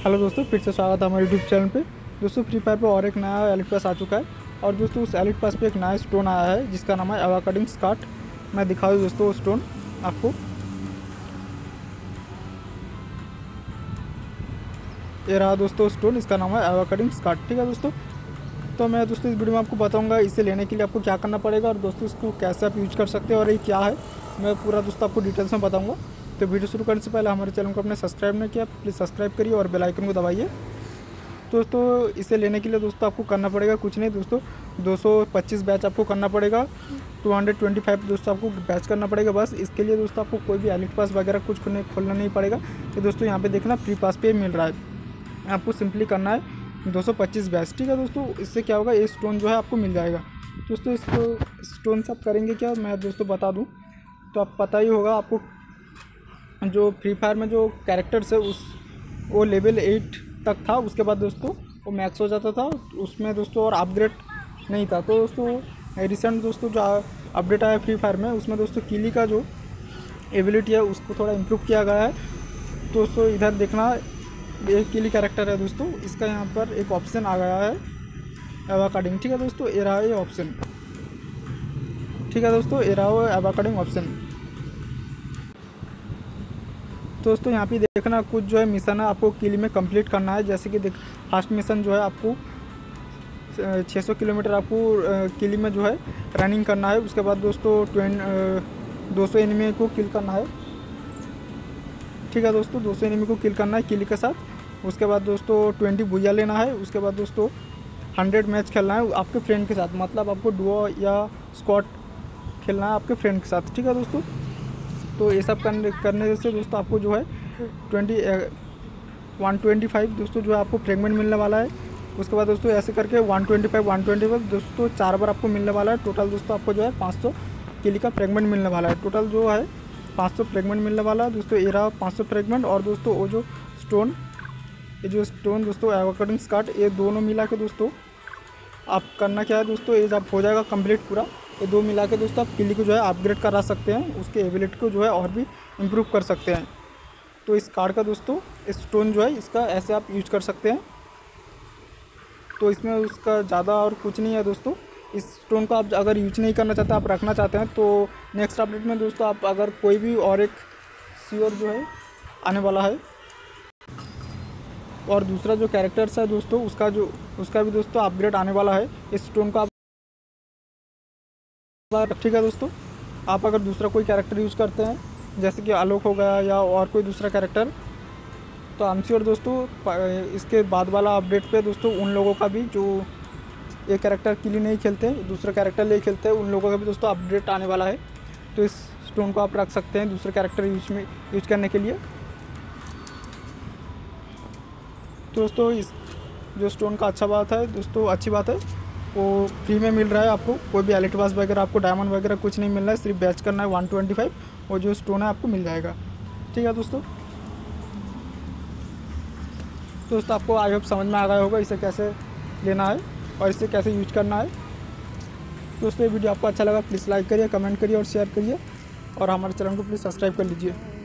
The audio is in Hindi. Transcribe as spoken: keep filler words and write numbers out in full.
हेलो दोस्तों, फिर से स्वागत है हमारे यूट्यूब चैनल पे। दोस्तों फ्री फायर पे और एक नया एलिट पास आ चुका है और दोस्तों उस एलिट पास पे एक नया स्टोन आया है जिसका नाम है एवाकाडिंग स्कार्ट। मैं दिखा दूँ दोस्तों स्टोन आपको। ये रहा दोस्तों स्टोन, इसका नाम है एवाकाडिंग स्कार्ट। ठीक है दोस्तों, तो मैं दोस्तों इस वीडियो में आपको बताऊंगा इसे लेने के लिए आपको क्या करना पड़ेगा और दोस्तों इसको कैसे आप यूज कर सकते हैं और ये क्या है, मैं पूरा दोस्तों आपको डिटेल्स में बताऊंगा। तो वीडियो शुरू करने से पहले हमारे चैनल को अपने सब्सक्राइब नहीं किया, प्लीज़ सब्सक्राइब करिए और बेल आइकन को दबाइए। दोस्तों इसे लेने के लिए दोस्तों आपको करना पड़ेगा कुछ नहीं दोस्तों, दो सौ पच्चीस बैच आपको करना पड़ेगा, दो सौ पच्चीस दोस्तों आपको बैच करना पड़ेगा। बस इसके लिए दोस्तों आपको कोई भी एलिट पास वगैरह कुछ खोलना नहीं पड़ेगा। तो दोस्तों यहाँ पे देखना फ्री पास पे मिल रहा है, आपको सिंपली करना है दो सौ पच्चीस बैच। ठीक है दोस्तों, इससे क्या होगा, ये स्टोन जो है आपको मिल जाएगा। दोस्तों इसको स्टोन से आप करेंगे क्या, मैं दोस्तों बता दूँ तो आप पता ही होगा आपको, जो फ्री फायर में जो कैरेक्टर्स है उस वो लेवल एट तक था, उसके बाद दोस्तों वो मैक्स हो जाता था, उसमें दोस्तों और अपग्रेड नहीं था। तो दोस्तों रिसेंट दोस्तों जो अपडेट आया फ्री फायर में, उसमें दोस्तों किली का जो एबिलिटी है उसको थोड़ा इम्प्रूव किया गया है। दोस्तों इधर देखना, ये किली कैरेक्टर है दोस्तों, इसका यहाँ पर एक ऑप्शन आ गया है एवाकाडिंग। ठीक है दोस्तों, ये रहा ये ऑप्शन। ठीक है दोस्तों, ये रहा वो एवाकाडिंग ऑप्शन। दोस्तों यहाँ पे देखना कुछ जो है मिशन है आपको किली में कंप्लीट करना है। जैसे कि देख फर्स्ट मिशन जो है आपको छह सौ किलोमीटर आपको किली में जो है रनिंग करना है। उसके बाद दोस्तों ट्वेंट दो सौ एनिमी को किल करना है। ठीक है दोस्तों, दो सौ एनिमी को किल करना है किली के साथ। उसके बाद दोस्तों ट्वेंटी बुया लेना है। उसके बाद दोस्तों हंड्रेड मैच खेलना है आपके फ्रेंड के साथ, मतलब आपको डुओ या स्क्वाड खेलना है आपके फ्रेंड के साथ। ठीक है दोस्तों, तो ये सब करने करने से दोस्तों आपको जो है ट्वेंटी वन ट्वेंटी फाइव दोस्तों जो है आपको फ्रेगमेंट मिलने वाला है। उसके बाद दोस्तों ऐसे करके one twenty five one twenty five दोस्तों चार बार आपको मिलने वाला है। टोटल दोस्तों आपको जो है पाँच सौ किली का फ्रेगमेंट मिलने वाला है। टोटल जो है पाँच सौ फ्रेगमेंट मिलने वाला है दोस्तों। ये रहा पाँच सौ फ्रेगमेंट और दोस्तों वो जो स्टोन, ये जो स्टोन दोस्तों एवाकाडिंग स्कार्ट, ये दोनों मिला के दोस्तों आप करना क्या है दोस्तों, ये जब हो जाएगा कंप्लीट पूरा, ये दो मिला के दोस्तों आप किली को जो है अपग्रेड करा सकते हैं, उसके एबिलिटी को जो है और भी इम्प्रूव कर सकते हैं। तो इस कार्ड का दोस्तों स्टोन जो है इसका ऐसे आप यूज कर सकते हैं। तो इसमें उसका ज़्यादा और कुछ नहीं है दोस्तों। इस स्टोन को आप अगर यूज नहीं करना चाहते, आप रखना चाहते हैं, तो नेक्स्ट अपडेट में दोस्तों आप अगर कोई भी और एक सीओर जो है आने वाला है और दूसरा जो कैरेक्टर्स है दोस्तों उसका जो उसका भी दोस्तों अपग्रेड आने वाला है। इस स्टोन को आप ठीक है दोस्तों, आप अगर दूसरा कोई कैरेक्टर यूज़ करते हैं जैसे कि आलोक हो गया या और कोई दूसरा कैरेक्टर, तो आई एम श्योर दोस्तों इसके बाद वाला अपडेट पे दोस्तों उन लोगों का भी जो ये कैरेक्टर के लिए नहीं खेलते, दूसरा कैरेक्टर ले खेलते हैं, उन लोगों का भी दोस्तों अपडेट आने वाला है। तो इस स्टोन को आप रख सकते हैं दूसरे कैरेक्टर यूज में यूज करने के लिए। दोस्तों इस जो स्टोन का अच्छा बात है दोस्तों, अच्छी बात है, वो फ्री में मिल रहा है आपको। कोई भी एलिट पास वगैरह आपको डायमंड वगैरह कुछ नहीं मिल रहा है, सिर्फ बैच करना है वन ट्वेंटी फाइव और जो स्टोन है आपको मिल जाएगा। ठीक है दोस्तों, दोस्तों आपको आई होप समझ में आ गया होगा इसे कैसे लेना है और इसे कैसे यूज करना है। दोस्तों ये वीडियो आपको अच्छा लगा प्लीज़ लाइक करिए, कमेंट करिए और शेयर करिए और हमारे चैनल को प्लीज़ सब्सक्राइब कर लीजिए।